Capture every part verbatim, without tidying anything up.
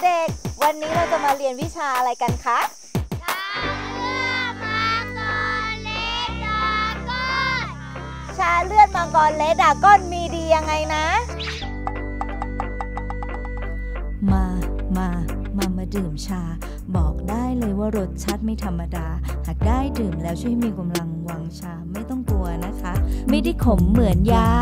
เด็กๆวันนี้เราจะมาเรียนวิชาอะไรกันคะชาเลือดมังกรและดราก้อนมีดียังไงนะมามามามาดื่มชาบอกได้เลยว่ารสชาติไม่ธรรมดาหากได้ดื่มแล้วช่วยมีกำลังวังชาไม่ต้องกลัวนะคะไม่ได้ขมเหมือนยา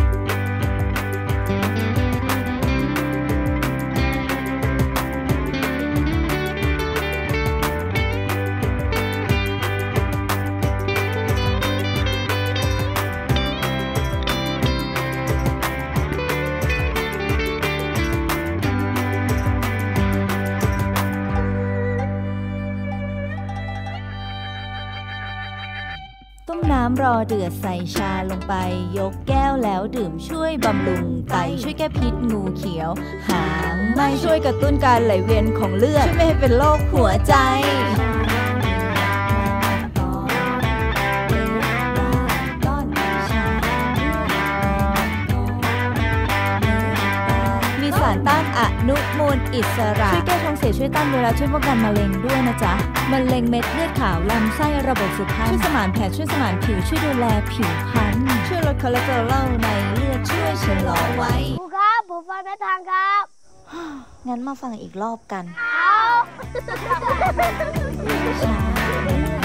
ต้มน้ำรอเดือดใส่ชาลงไปยกแก้วแล้วดื่มช่วยบำรุงไตช่วยแก้พิษงูเขียวหางไหม้ช่วยกระตุ้นการไหลเวียนของเลือดช่วยไม่ให้เป็นโรคหัวใจมีสารต้านอนุมูลอิสระช่วยแก้ท้องเสียช่วยต้านไวรัสช่วยป้องกันมะเร็งด้วยนะจ๊ะมะเร็งเม็ดเลือดขาวลำไส้ระบบสืบพันธุ์ช่วยสมานแผลช่วยสมานผิวช่วยดูแลผิวพรรณช่วยลดคอเลสเตอรอลในเลือดช่วยชะลอวัยครูครับผมฟังได้ทางครับงั้นมาฟังอีกรอบกันเอา